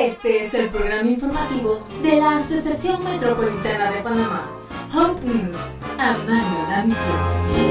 Este es el programa informativo de la Asociación Metropolitana de Panamá, Hope News, amando la misión.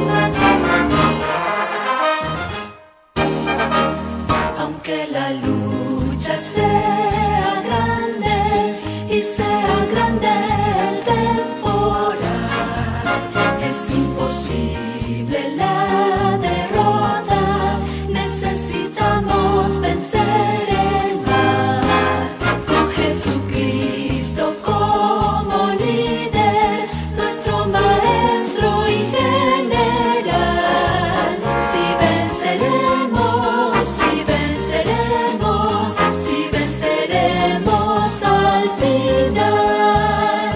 Aunque la lucha sea grande y sea grande el temporal, es imposible la derrota, necesitamos vencer el mal. Con Jesucristo como líder, nuestro maestro y general, si venceremos, si venceremos, si venceremos al final.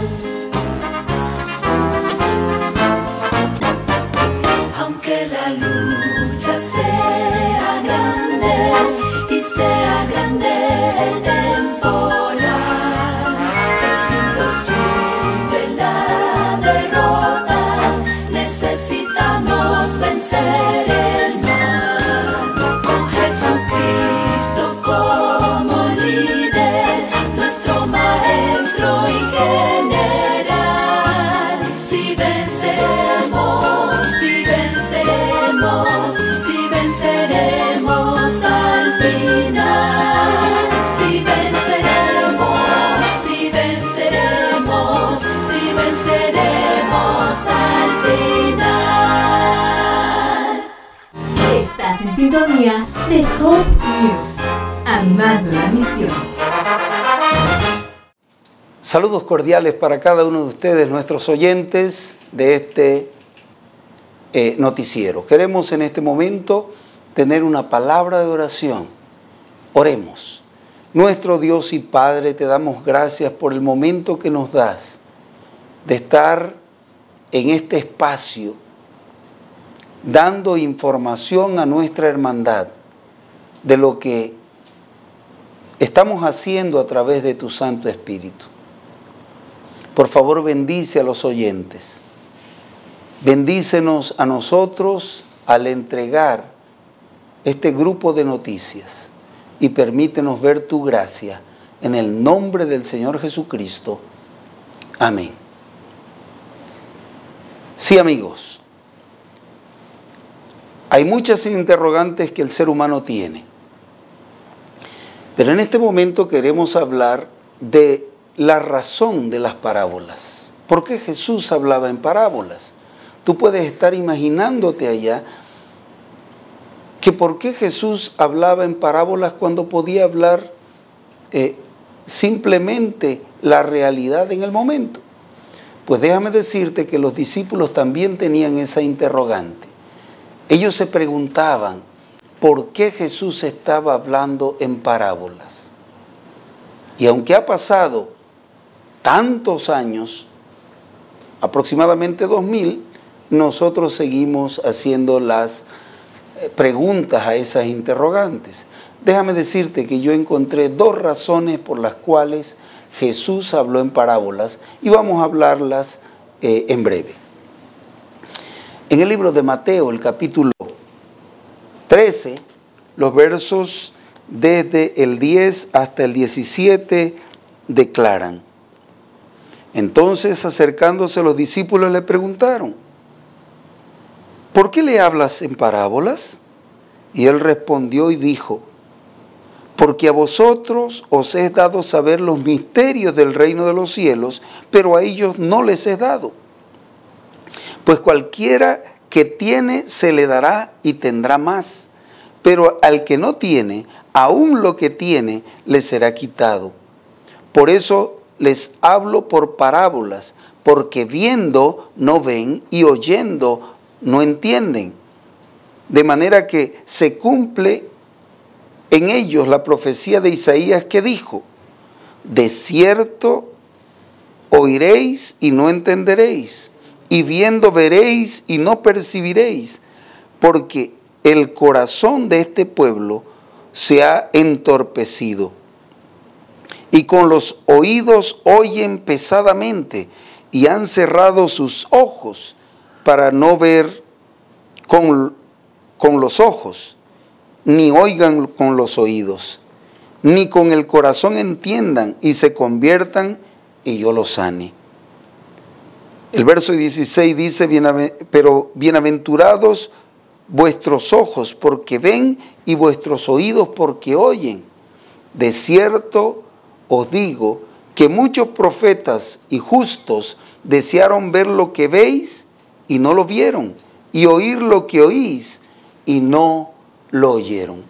Aunque la lucha sea grande y sea grande el temporal, es imposible la derrota, necesitamos vencer el mal. Con Jesucristo como líder, nuestro maestro y general, si venceremos, si venceremos, si venceremos al final, si venceremos, si venceremos, si venceremos al final. Estás en sintonía de Hope News, amando la misión. Saludos cordiales para cada uno de ustedes, nuestros oyentes de este noticiero. Queremos en este momento tener una palabra de oración. Oremos. Nuestro Dios y Padre, te damos gracias por el momento que nos das de estar en este espacio dando información a nuestra hermandad de lo que estamos haciendo a través de tu Santo Espíritu. Por favor, bendice a los oyentes. Bendícenos a nosotros al entregar este grupo de noticias y permítenos ver tu gracia en el nombre del Señor Jesucristo. Amén. Sí, amigos, hay muchas interrogantes que el ser humano tiene, pero en este momento queremos hablar de la razón de las parábolas. ¿Por qué Jesús hablaba en parábolas? Tú puedes estar imaginándote allá que por qué Jesús hablaba en parábolas cuando podía hablar simplemente la realidad en el momento. Pues déjame decirte que los discípulos también tenían esa interrogante. Ellos se preguntaban por qué Jesús estaba hablando en parábolas. Y aunque ha pasado tantos años, aproximadamente 2000, nosotros seguimos haciendo las preguntas a esas interrogantes. Déjame decirte que yo encontré dos razones por las cuales Jesús habló en parábolas y vamos a hablarlas en breve. En el libro de Mateo, el capítulo 13, los versos desde el 10 hasta el 17 declaran: entonces, acercándose los discípulos le preguntaron: ¿por qué le hablas en parábolas? Y él respondió y dijo: porque a vosotros os es dado saber los misterios del reino de los cielos, pero a ellos no les es dado. Pues cualquiera que tiene se le dará y tendrá más, pero al que no tiene, aún lo que tiene le será quitado. Por eso les hablo por parábolas, porque viendo no ven y oyendo no entienden. De manera que se cumple en ellos la profecía de Isaías que dijo: de cierto oiréis y no entenderéis, y viendo veréis y no percibiréis, porque el corazón de este pueblo se ha entorpecido, y con los oídos oyen pesadamente, y han cerrado sus ojos para no ver con los ojos, ni oigan con los oídos, ni con el corazón entiendan y se conviertan y yo los sane. El verso 16 dice, pero bienaventurados vuestros ojos porque ven y vuestros oídos porque oyen. De cierto os digo que muchos profetas y justos desearon ver lo que veis y no lo vieron, y oír lo que oís y no lo oyeron.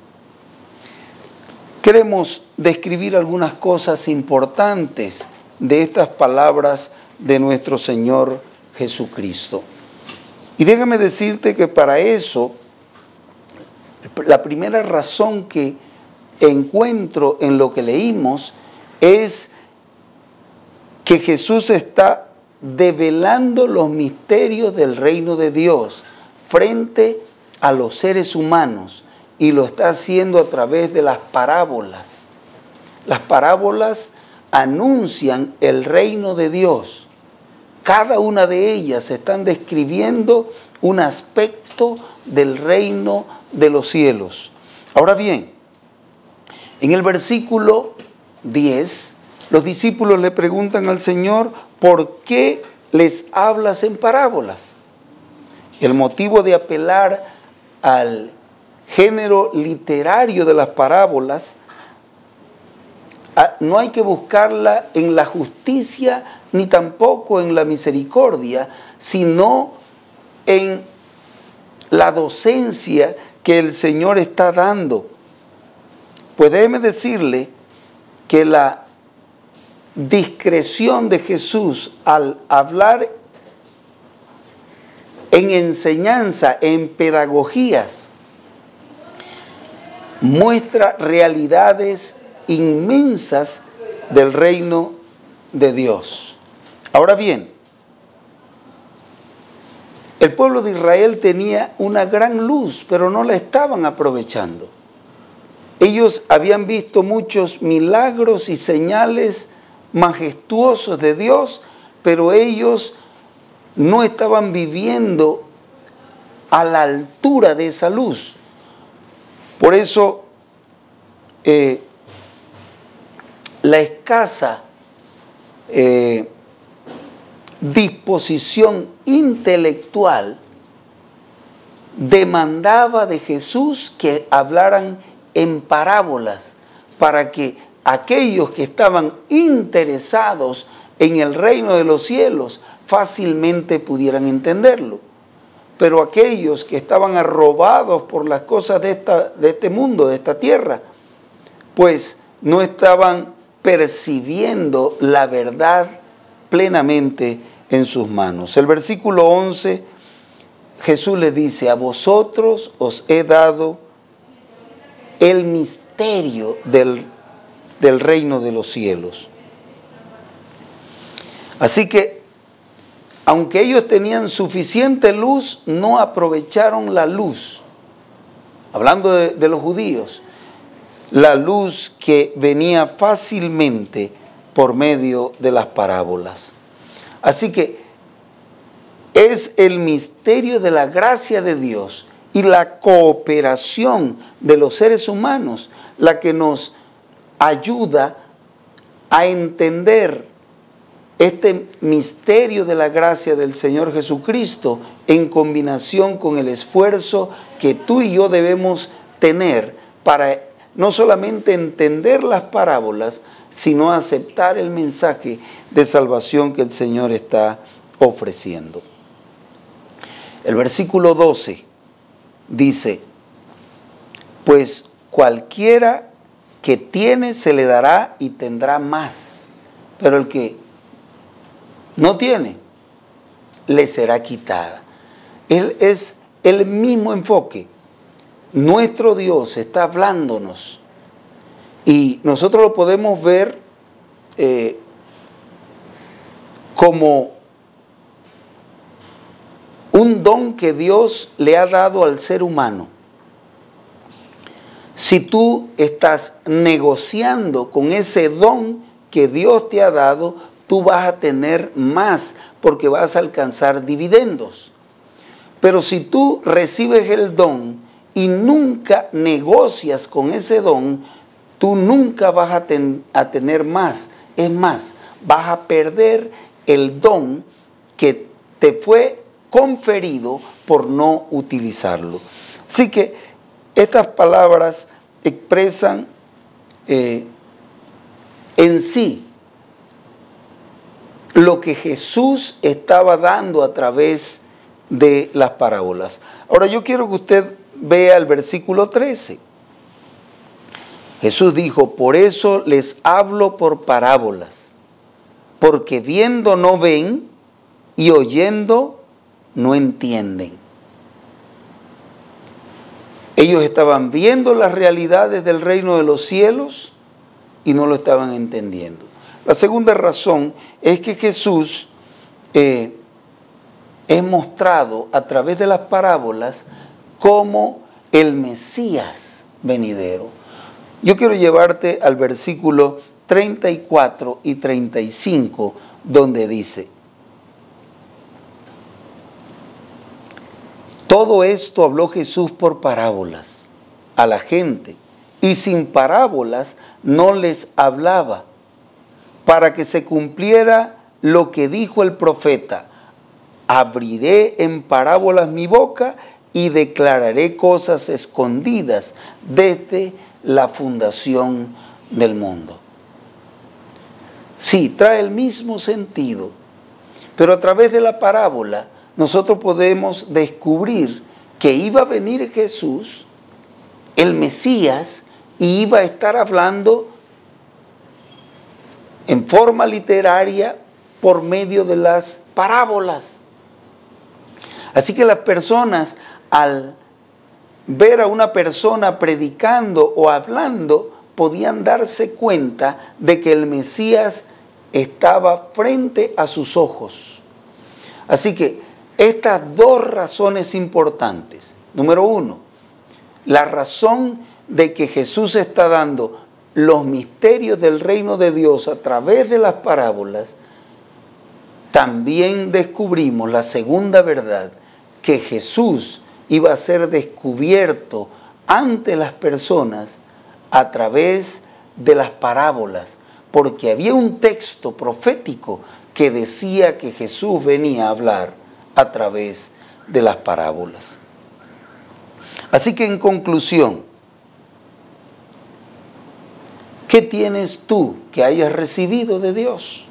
Queremos describir algunas cosas importantes de estas palabras de nuestro Señor Jesucristo. Y déjame decirte que para eso, la primera razón que encuentro en lo que leímos es que Jesús está develando los misterios del reino de Dios frente a los seres humanos, y lo está haciendo a través de las parábolas. Las parábolas anuncian el reino de Dios. Cada una de ellas están describiendo un aspecto del reino de los cielos. Ahora bien, en el versículo 10, los discípulos le preguntan al Señor, ¿por qué les hablas en parábolas? El motivo de apelar al género literario de las parábolas no hay que buscarla en la justicia ni tampoco en la misericordia, sino en la docencia que el Señor está dando. Pues déjeme decirle que la discreción de Jesús al hablar en enseñanza, en pedagogías, muestra realidades inmensas del reino de Dios. Ahora bien, el pueblo de Israel tenía una gran luz, pero no la estaban aprovechando. Ellos habían visto muchos milagros y señales majestuosos de Dios, pero ellos no estaban viviendo a la altura de esa luz. Por eso, la escasa disposición intelectual demandaba de Jesús que hablaran en parábolas para que aquellos que estaban interesados en el reino de los cielos fácilmente pudieran entenderlo. Pero aquellos que estaban arrobados por las cosas de este mundo, de esta tierra, pues no estaban percibiendo la verdad plenamente en sus manos. El versículo 11, Jesús les dice, a vosotros os he dado el misterio del reino de los cielos. Así que, aunque ellos tenían suficiente luz, no aprovecharon la luz. Hablando de los judíos, la luz que venía fácilmente por medio de las parábolas. Así que es el misterio de la gracia de Dios y la cooperación de los seres humanos la que nos ayuda a entender este misterio de la gracia del Señor Jesucristo en combinación con el esfuerzo que tú y yo debemos tener para no solamente entender las parábolas, sino aceptar el mensaje de salvación que el Señor está ofreciendo. El versículo 12 dice, pues cualquiera que tiene se le dará y tendrá más, pero el que no tiene, le será quitada. Es el mismo enfoque. Nuestro Dios está hablándonos y nosotros lo podemos ver como un don que Dios le ha dado al ser humano. Si tú estás negociando con ese don que Dios te ha dado, tú vas a tener más porque vas a alcanzar dividendos. Pero si tú recibes el don y nunca negocias con ese don, tú nunca vas a tener más. Es más, vas a perder el don que te fue conferido por no utilizarlo. Así que estas palabras expresan en sí lo que Jesús estaba dando a través de las parábolas. Ahora yo quiero que usted vea el versículo 13. Jesús dijo: por eso les hablo por parábolas, porque viendo no ven y oyendo no entienden. Ellos estaban viendo las realidades del reino de los cielos y no lo estaban entendiendo. La segunda razón es que Jesús es mostrado a través de las parábolas como el Mesías venidero. Yo quiero llevarte al versículo 34 y 35, donde dice: todo esto habló Jesús por parábolas a la gente, y sin parábolas no les hablaba, para que se cumpliera lo que dijo el profeta: abriré en parábolas mi boca y declararé cosas escondidas desde la fundación del mundo. Sí, trae el mismo sentido, pero a través de la parábola nosotros podemos descubrir que iba a venir Jesús, el Mesías, y iba a estar hablando en forma literaria por medio de las parábolas. Así que las personas, al ver a una persona predicando o hablando, podían darse cuenta de que el Mesías estaba frente a sus ojos. Así que estas dos razones importantes. Número uno, la razón de que Jesús está dando los misterios del reino de Dios a través de las parábolas. También descubrimos la segunda verdad, que Jesús iba a ser descubierto ante las personas a través de las parábolas, porque había un texto profético que decía que Jesús venía a hablar a través de las parábolas. Así que en conclusión, ¿qué tienes tú que hayas recibido de Dios?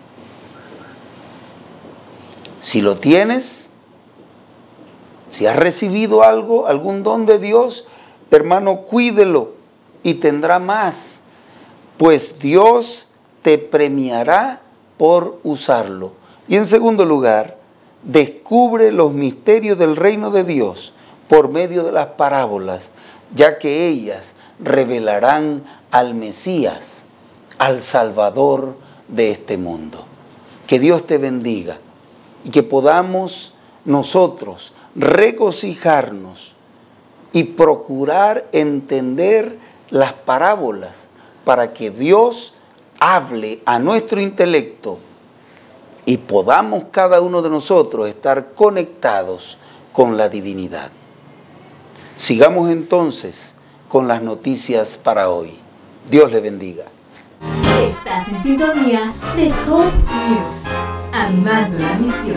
Si lo tienes, si has recibido algo, algún don de Dios, hermano, cuídelo y tendrá más, pues Dios te premiará por usarlo. Y en segundo lugar, descubre los misterios del reino de Dios por medio de las parábolas, ya que ellas revelarán al Mesías, al Salvador de este mundo. Que Dios te bendiga y que podamos nosotros regocijarnos y procurar entender las parábolas para que Dios hable a nuestro intelecto y podamos cada uno de nosotros estar conectados con la divinidad. Sigamos entonces con las noticias para hoy. Dios le bendiga. Estás en sintonía de Hope News, amando la misión.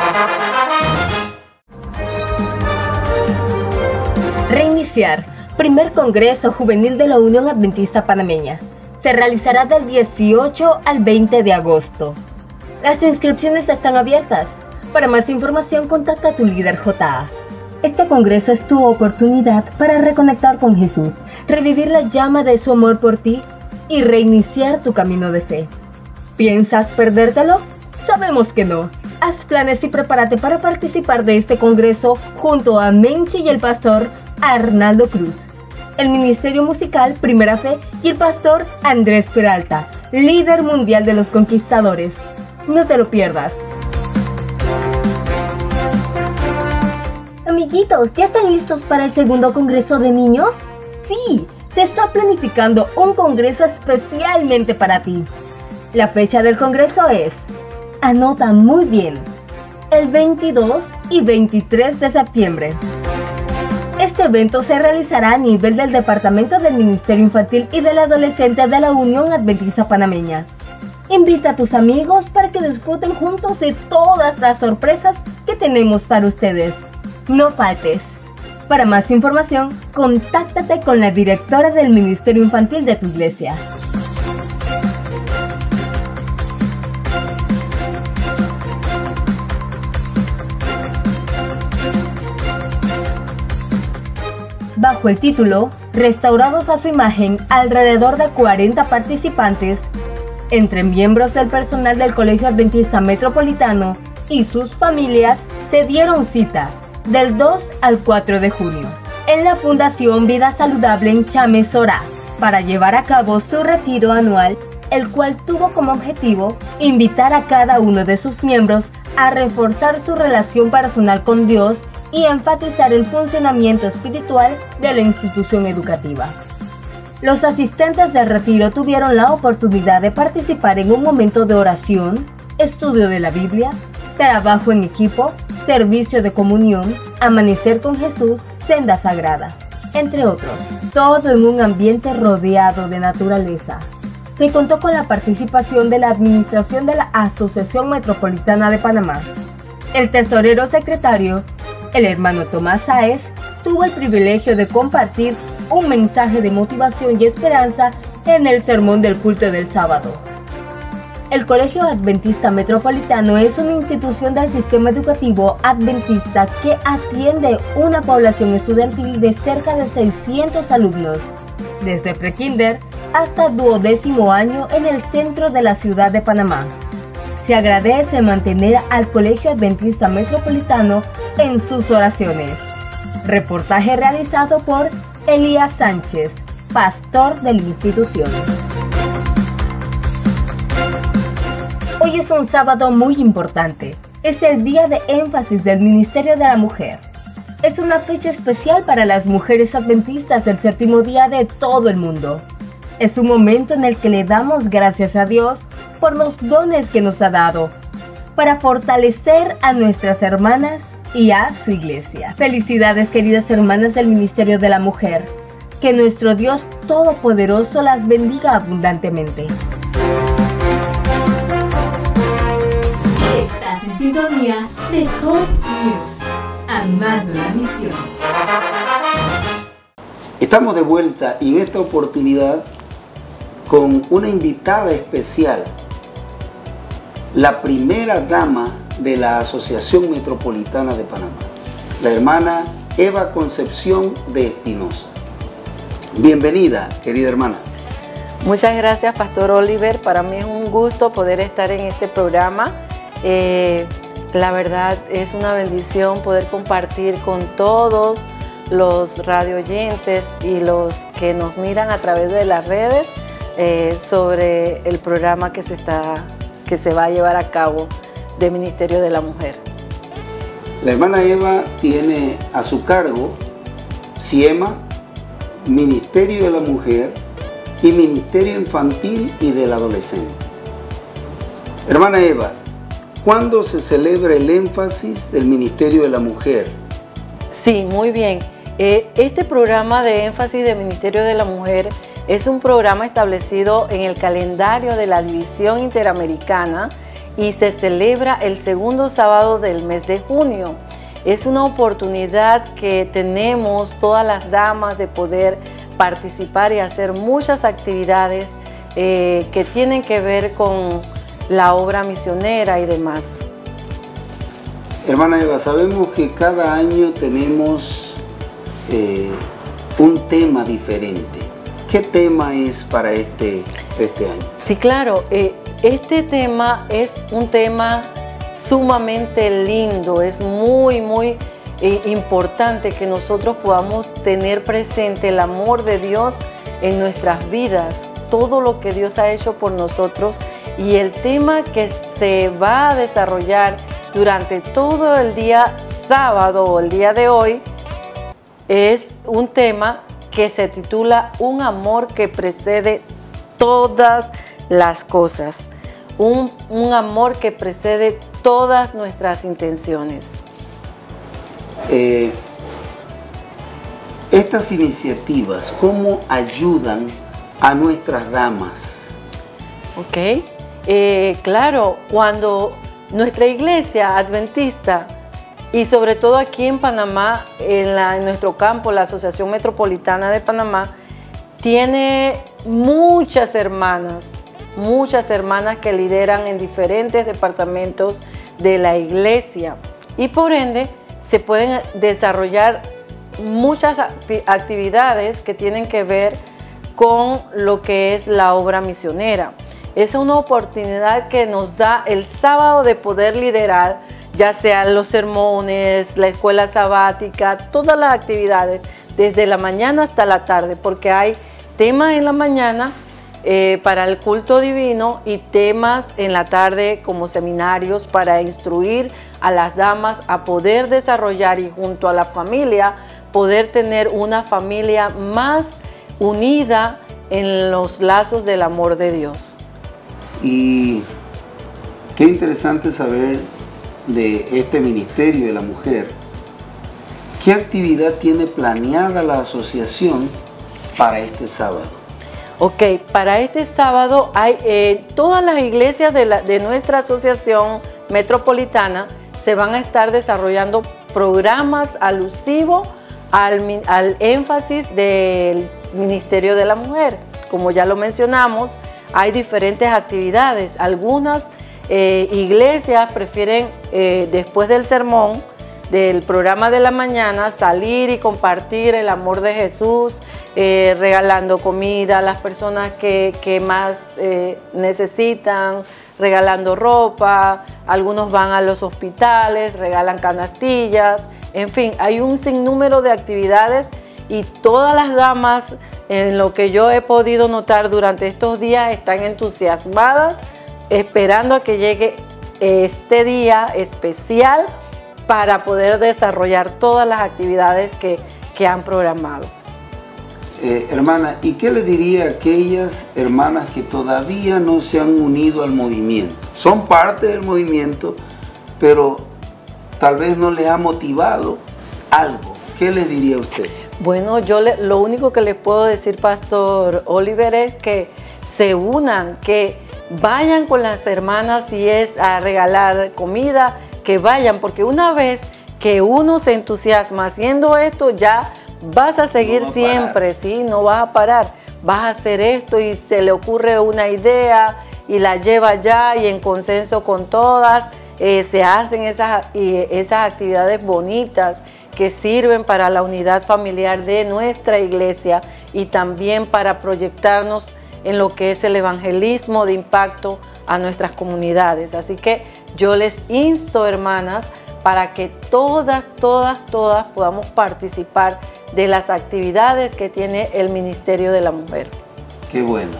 Reiniciar, primer Congreso Juvenil de la Unión Adventista Panameña. Se realizará del 18 al 20 de agosto. Las inscripciones están abiertas. Para más información, contacta a tu líder JA. Este congreso es tu oportunidad para reconectar con Jesús, revivir la llama de su amor por ti y reiniciar tu camino de fe. ¿Piensas perdértelo? Sabemos que no. Haz planes y prepárate para participar de este congreso junto a Menchi y el pastor Arnaldo Cruz, el Ministerio Musical Primera Fe y el pastor Andrés Peralta, líder mundial de los conquistadores. No te lo pierdas. Amiguitos, ¿ya están listos para el segundo congreso de niños? Sí, se está planificando un congreso especialmente para ti. La fecha del congreso es, anota muy bien, el 22 y 23 de septiembre. Este evento se realizará a nivel del Departamento del Ministerio Infantil y del Adolescente de la Unión Adventista Panameña. Invita a tus amigos para que disfruten juntos de todas las sorpresas que tenemos para ustedes. No faltes. Para más información, contáctate con la directora del Ministerio Infantil de tu iglesia. Bajo el título Restaurados a su imagen, alrededor de 40 participantes, entre miembros del personal del Colegio Adventista Metropolitano y sus familias, se dieron cita del 2 al 4 de junio en la Fundación Vida Saludable en Chame, Sorá, para llevar a cabo su retiro anual, el cual tuvo como objetivo invitar a cada uno de sus miembros a reforzar su relación personal con Dios y enfatizar el funcionamiento espiritual de la institución educativa. Los asistentes del retiro tuvieron la oportunidad de participar en un momento de oración, estudio de la Biblia, trabajo en equipo, servicio de comunión, amanecer con Jesús, senda sagrada, entre otros. Todo en un ambiente rodeado de naturaleza. Se contó con la participación de la administración de la Asociación Metropolitana de Panamá. El tesorero secretario, el hermano Tomás Sáez, tuvo el privilegio de compartir un mensaje de motivación y esperanza en el sermón del culto del sábado. El Colegio Adventista Metropolitano es una institución del sistema educativo adventista que atiende una población estudiantil de cerca de 600 alumnos, desde prekinder hasta 12º año en el centro de la ciudad de Panamá. Se agradece mantener al Colegio Adventista Metropolitano en sus oraciones. Reportaje realizado por Elías Sánchez, pastor de la institución. Hoy es un sábado muy importante. Es el día de énfasis del Ministerio de la Mujer. Es una fecha especial para las mujeres adventistas del séptimo día de todo el mundo. Es un momento en el que le damos gracias a Dios por los dones que nos ha dado, para fortalecer a nuestras hermanas y a su iglesia. Felicidades, queridas hermanas del Ministerio de la Mujer. Que nuestro Dios Todopoderoso las bendiga abundantemente. Estás en sintonía de Hope News, amando la misión. Estamos de vuelta y en esta oportunidad con una invitada especial, la primera dama de la Asociación Metropolitana de Panamá, la hermana Eva Concepción de Espinosa. Bienvenida, querida hermana. Muchas gracias, Pastor Oliver. Para mí es un gusto poder estar en este programa. La verdad es una bendición poder compartir con todos los radioyentes y los que nos miran a través de las redes sobre el programa que se va a llevar a cabo de Ministerio de la Mujer. La hermana Eva tiene a su cargo CIEMA, Ministerio de la Mujer y Ministerio Infantil y del Adolescente. Hermana Eva, ¿cuándo se celebra el énfasis del Ministerio de la Mujer? Sí, muy bien. Este programa de énfasis del Ministerio de la Mujer es un programa establecido en el calendario de la División Interamericana y se celebra el segundo sábado del mes de junio. Es una oportunidad que tenemos todas las damas de poder participar y hacer muchas actividades que tienen que ver con la obra misionera y demás. Hermana Eva, sabemos que cada año tenemos un tema diferente. ¿Qué tema es para este año? Sí, claro. Este tema es un tema sumamente lindo. Es muy importante que nosotros podamos tener presente el amor de Dios en nuestras vidas, todo lo que Dios ha hecho por nosotros, y el tema que se va a desarrollar durante todo el día sábado o el día de hoy es un tema que se titula Un amor que precede todas las cosas, un amor que precede todas nuestras intenciones. Estas iniciativas, ¿cómo ayudan a nuestras damas? Ok, claro, cuando nuestra iglesia adventista, y sobre todo aquí en Panamá, en nuestro campo, la Asociación Metropolitana de Panamá, tiene muchas hermanas que lideran en diferentes departamentos de la iglesia, y por ende se pueden desarrollar muchas actividades que tienen que ver con lo que es la obra misionera. Es una oportunidad que nos da el sábado de poder liderar, ya sean los sermones, la escuela sabática, todas las actividades, desde la mañana hasta la tarde, porque hay temas en la mañana para el culto divino y temas en la tarde como seminarios para instruir a las damas a poder desarrollar y junto a la familia poder tener una familia más unida en los lazos del amor de Dios. Y qué interesante saber de este Ministerio de la Mujer. ¿Qué actividad tiene planeada la asociación para este sábado? Ok, para este sábado hay todas las iglesias de nuestra asociación metropolitana se van a estar desarrollando programas alusivos al énfasis del Ministerio de la Mujer. Como ya lo mencionamos, hay diferentes actividades. Algunas iglesias prefieren después del sermón, del programa de la mañana, salir y compartir el amor de Jesús, regalando comida a las personas que más necesitan, regalando ropa. Algunos van a los hospitales, regalan canastillas. En fin, hay un sinnúmero de actividades y todas las damas, en lo que yo he podido notar durante estos días, están entusiasmadas, esperando a que llegue este día especial para poder desarrollar todas las actividades que han programado. Hermana, ¿y qué le diría a aquellas hermanas que todavía no se han unido al movimiento? Son parte del movimiento, pero tal vez no les ha motivado algo. ¿Qué les diría usted? Bueno, lo único que les puedo decir, Pastor Oliver, es que se unan, que vayan con las hermanas, si es a regalar comida, que vayan, porque una vez que uno se entusiasma haciendo esto, ya vas a seguir siempre, ¿sí? No vas a parar, vas a hacer esto y se le ocurre una idea y la lleva ya y en consenso con todas, se hacen esas actividades bonitas que sirven para la unidad familiar de nuestra iglesia y también para proyectarnos en lo que es el evangelismo de impacto a nuestras comunidades. Así que yo les insto, hermanas, para que todas podamos participar de las actividades que tiene el Ministerio de la Mujer. Qué bueno.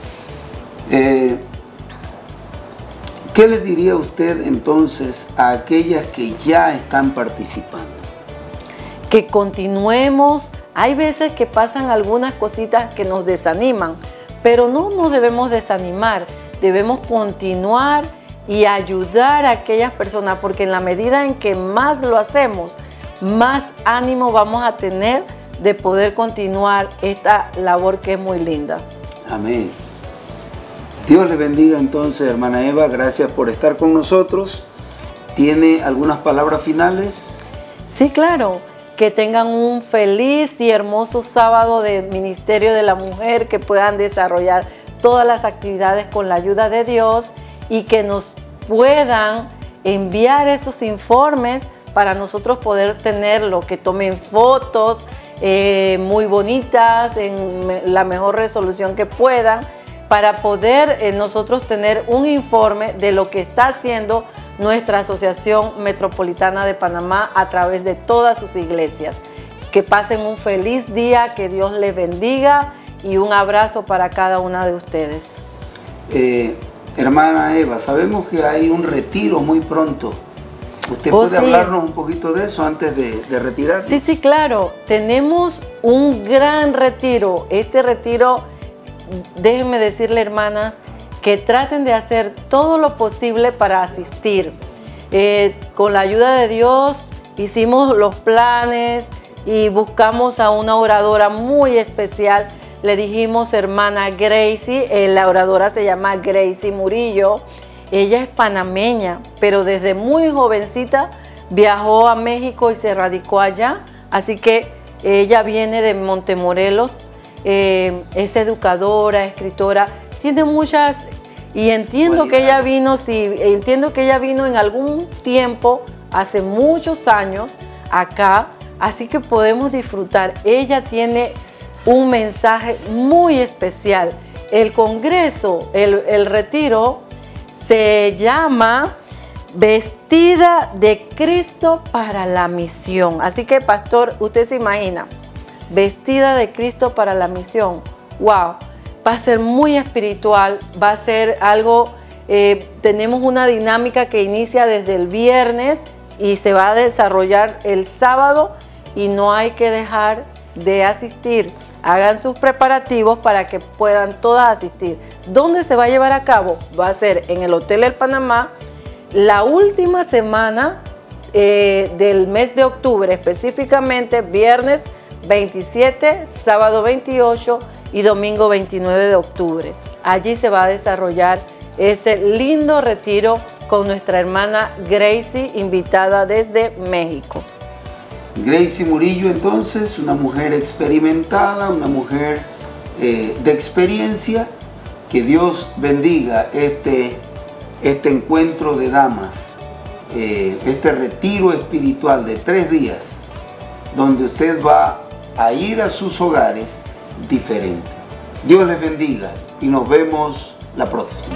¿Qué les diría usted entonces a aquellas que ya están participando? Que continuemos. Hay veces que pasan algunas cositas que nos desaniman, pero no nos debemos desanimar, debemos continuar y ayudar a aquellas personas, porque en la medida en que más lo hacemos, más ánimo vamos a tener de poder continuar esta labor que es muy linda. Amén. Dios le bendiga entonces, hermana Eva, gracias por estar con nosotros. ¿Tiene algunas palabras finales? Sí, claro. Que tengan un feliz y hermoso sábado de Ministerio de la Mujer, que puedan desarrollar todas las actividades con la ayuda de Dios y que nos puedan enviar esos informes para nosotros poder tenerlo, que tomen fotos muy bonitas en la mejor resolución que puedan, para poder nosotros tener un informe de lo que está haciendo nuestra Asociación Metropolitana de Panamá a través de todas sus iglesias. Que pasen un feliz día, que Dios les bendiga y un abrazo para cada una de ustedes. Hermana Eva, sabemos que hay un retiro muy pronto. ¿Usted puede hablarnos un poquito de eso antes de retirarnos? Sí, sí, claro. Tenemos un gran retiro. Este retiro, déjenme decirle, hermana, que traten de hacer todo lo posible para asistir. Con la ayuda de Dios hicimos los planes, y buscamos a una oradora muy especial. Le dijimos hermana Gracie, la oradora se llama Gracie Murillo. Ella es panameña, pero desde muy jovencita viajó a México y se radicó allá. Así que ella viene de Montemorelos, es educadora, escritora, tiene muchas, y entiendo que ella vino, sí, entiendo que ella vino en algún tiempo, hace muchos años, acá, así que podemos disfrutar. Ella tiene un mensaje muy especial. El congreso, el retiro, se llama Vestida de Cristo para la misión. Así que, pastor, usted se imagina, vestida de Cristo para la misión. ¡Wow! Va a ser muy espiritual, va a ser algo, tenemos una dinámica que inicia desde el viernes y se va a desarrollar el sábado, y no hay que dejar de asistir. Hagan sus preparativos para que puedan todas asistir. ¿Dónde se va a llevar a cabo? Va a ser en el Hotel El Panamá, la última semana del mes de octubre, específicamente viernes 27, sábado 28 y domingo 29 de octubre. Allí se va a desarrollar ese lindo retiro con nuestra hermana Gracie, invitada desde México. Gracie Murillo, entonces, una mujer experimentada, una mujer de experiencia. Que Dios bendiga este encuentro de damas, este retiro espiritual de 3 días, donde usted va a ir a sus hogares diferente. Dios les bendiga y nos vemos la próxima.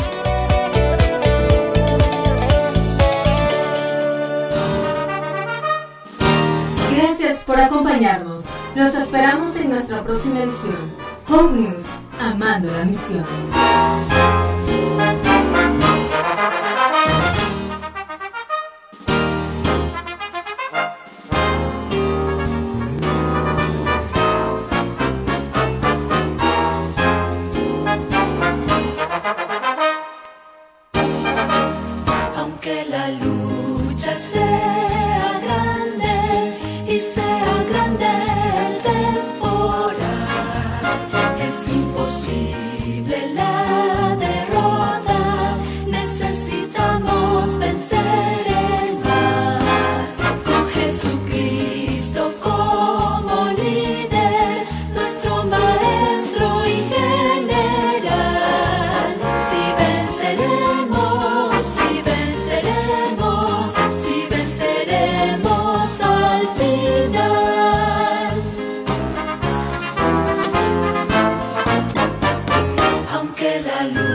Gracias por acompañarnos. Los esperamos en nuestra próxima edición. Hope News, amando la misión. Aunque la lucha sea grande y sea grande el temporal, es imposible la derrota. Necesitamos vencer el mal. Con Jesucristo como líder, nuestro maestro y general. Si venceremos, si venceremos, si venceremos al final. Aunque la luz